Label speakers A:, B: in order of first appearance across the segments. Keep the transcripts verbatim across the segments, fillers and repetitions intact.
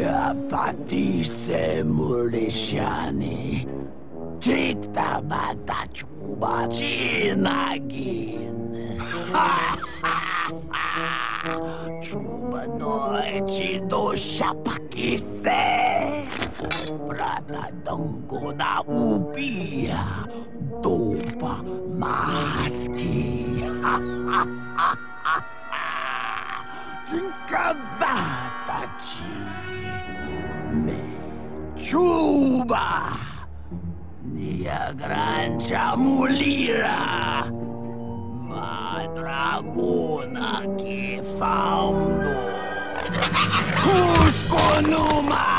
A: pati se mulishani. Tikta bata chuba chinagin. Chuba noi chido shapakise. Prata dongo da upia. Dopa maski. Tinkabata chi. Me chuba. Nia Grancia Mulira, ma dragona che fauno, Cusco Numa!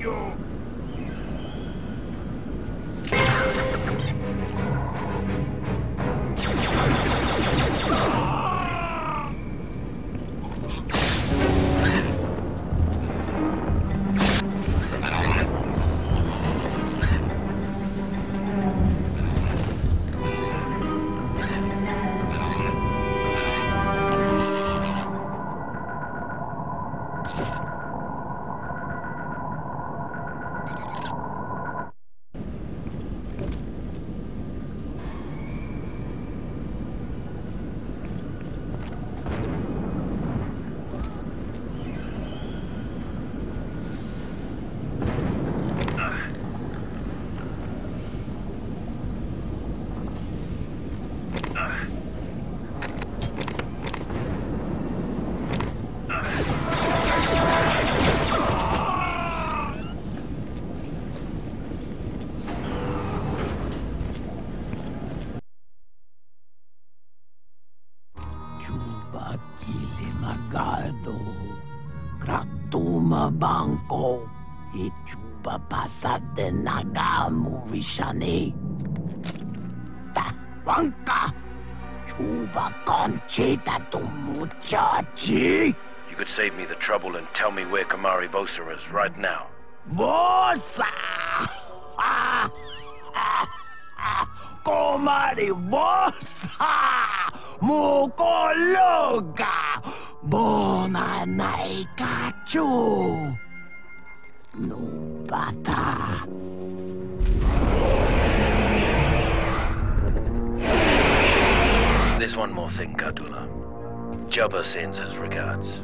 A: you! Chuba Kilimagado, Kratuma Banco, e Chuba Pasade Nagamu Rishani. Wanka, Chuba Conchita to Muchachi.
B: You could save me the trouble and tell me where Kamari Vosa is right now.
A: Vosa! Komari Vosa! Mukologa! Bona Naikachu! Nubata!
B: There's one more thing, Gadula. Jabba sends his regards.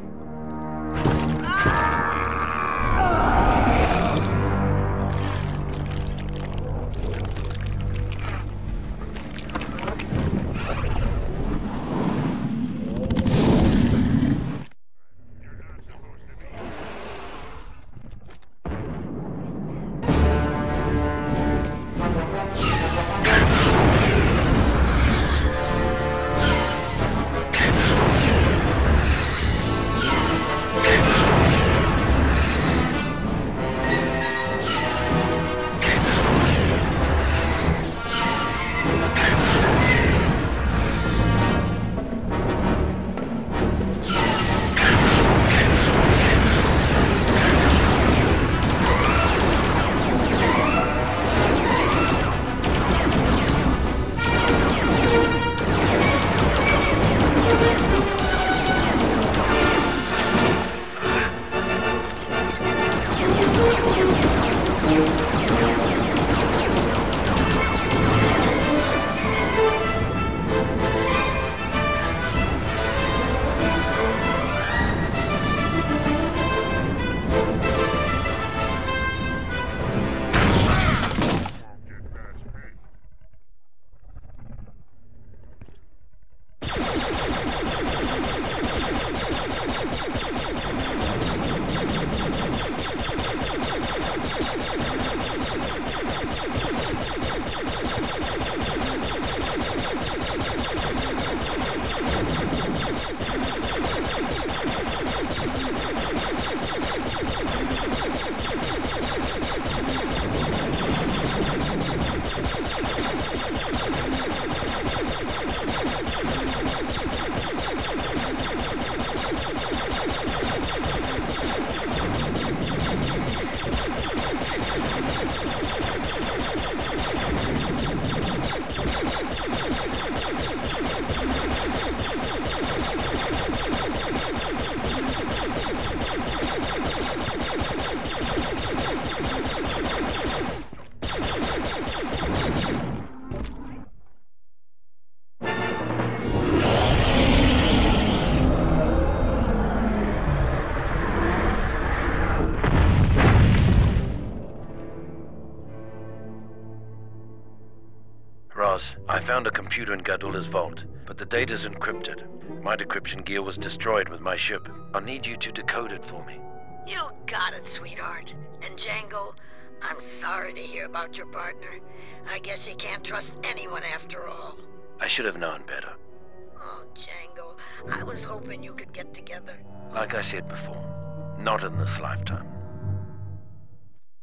B: Ross, I found a computer in Gadula's vault, but the data's encrypted. My decryption gear was destroyed with my ship. I'll need you to decode it for me.
C: You got it, sweetheart. And Django, I'm sorry to hear about your partner. I guess you can't trust anyone after all.
B: I should have known better.
C: Oh, Django, I was hoping you could get together.
B: Like I said before, not in this lifetime.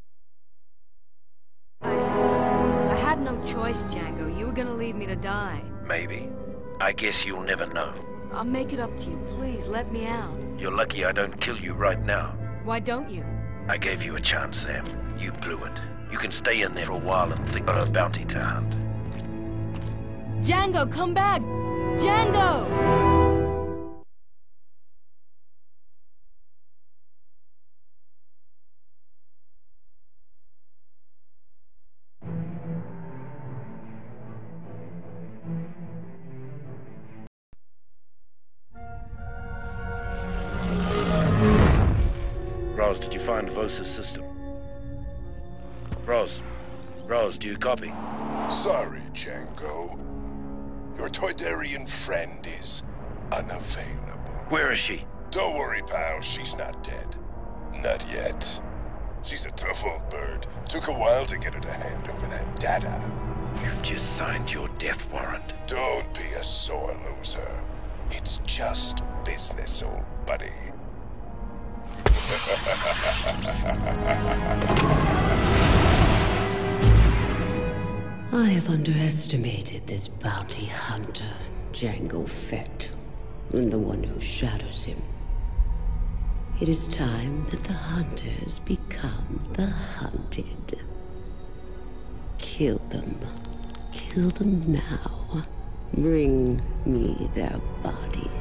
D: had no choice, Django. You were gonna leave me to die.
B: Maybe. I guess you'll never know.
D: I'll make it up to you. Please, let me out.
B: You're lucky I don't kill you right now.
D: Why don't you?
B: I gave you a chance, Sam. You blew it. You can stay in there for a while and think about a bounty to hunt.
D: Django, come back! Django!
B: Roz, did you find Vosa's system? Roz. Roz, do you copy?
E: Sorry, Django. Your Toydarian friend is unavailable.
B: Where is she?
E: Don't worry, pal. She's not dead. Not yet. She's a tough old bird. Took a while to get her to hand over that data.
B: You just signed your death warrant.
E: Don't be a sore loser. It's just business, old buddy.
F: I have underestimated this bounty hunter, Django Fett, and the one who shadows him. It is time that the hunters become the hunted. Kill them. Kill them now. Bring me their bodies.